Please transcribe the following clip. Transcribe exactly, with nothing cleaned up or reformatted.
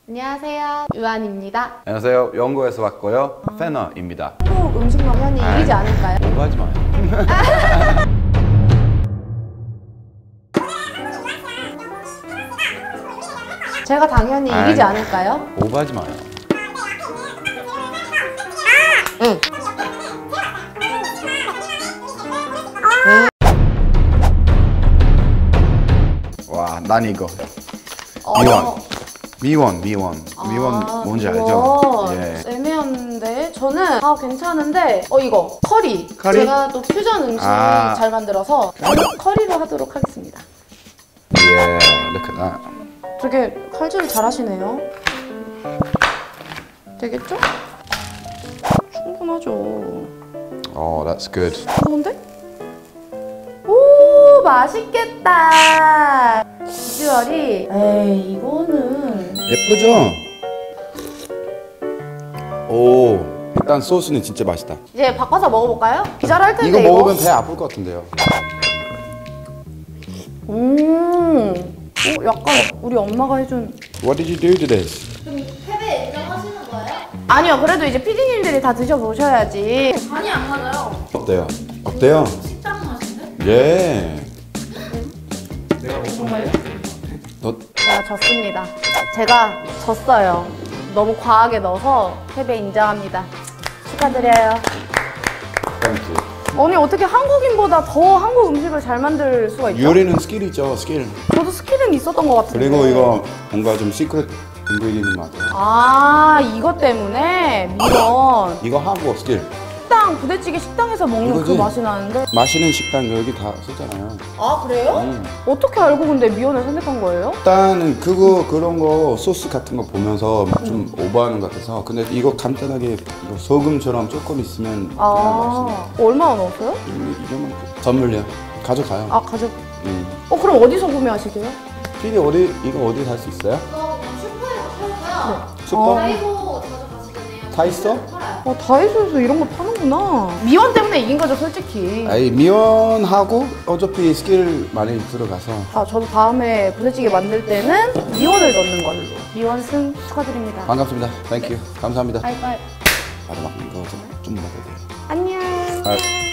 안녕하세요, 유한입니다. 안녕하세요. 영국에서 왔고요. 어. 페너입니다. 한국 음식만 편히 아이, 이기지 않을까요? 오버하지 마요. 제가 당연히 아이, 이기지 않을까요? 오버하지 마요. 응. 와, 난 이거. 어. 미원. 미원, 미원. 미원 아, 뭔지 미원. 알죠? 예. 애매한데 저는 아 괜찮은데 어 이거 커리. 커리? 제가 또 퓨전 음식 아. 잘 만들어서 저는 커리로 하도록 하겠습니다. 예, look at that. 되게 칼질 잘하시네요. 되겠죠? 충분하죠. Oh, that's good. 좋은데? 오 맛있겠다. 비주얼이 에이 이거는 예쁘죠? 오, 일단 소스는 진짜 맛있다. 이제 바꿔서 먹어볼까요? 기절할 텐데 이거 이거. 먹으면 배 아플 것 같은데요. 음, 어, 약간 우리 엄마가 해준. What did you do to this? 패배 인정하시는 거예요? 아니요, 그래도 이제 피디님들이 다 드셔보셔야지. 간이 안 맞아요. 어때요? 어때요? 식당 맛인데? 예. 정말요? 너 제가 졌습니다. 제가 졌어요. 너무 과하게 넣어서 패배 인정합니다. 축하드려요. 땡큐. 아니 어떻게 한국인보다 더 한국 음식을 잘 만들 수가 있죠? 요리는 스킬이죠, 스킬. 저도 스킬은 있었던 것 같은데. 그리고 이거 뭔가 좀 시크릿 인그리디언트 같아요. 아 이것 때문에 미원. 이거 하고 스킬. 식당 부대찌개 식당에서 먹는 이거지? 그 맛이 나는데. 맛있는 식당 여기 다 쓰잖아요. 아 그래요? 음. 어떻게 알고 근데 미원을 선택한 거예요? 일단은 그거 그런 거 소스 같은 거 보면서 좀 오버하는 것 같아서 근데 이거 간단하게 이거 소금처럼 조금 있으면 그냥 아 얼마나 넣었어요? 맛있네. 이거만 선물요. 가져가요. 아 가족. 음. 어 그럼 어디서 구매하시게요? 피디 어디 이거 어디 살 수 있어요? 이거 그냥 슈퍼에서 팔고요. 슈퍼? 다이소 가져가시겠네요. 다 있어? 아 다이소에서 이런 거 파는구나. 미원 때문에 이긴 거죠 솔직히. 아이 미원하고 어차피 스킬 많이 들어가서 아 저도 다음에 부대찌개 만들 때는 미원을 넣는 걸로. 미원 승 축하드립니다. 반갑습니다. 땡큐. 감사합니다. 바이바이. 바로 막 이거 좀, 좀 먹어야 돼요. 안녕. 아,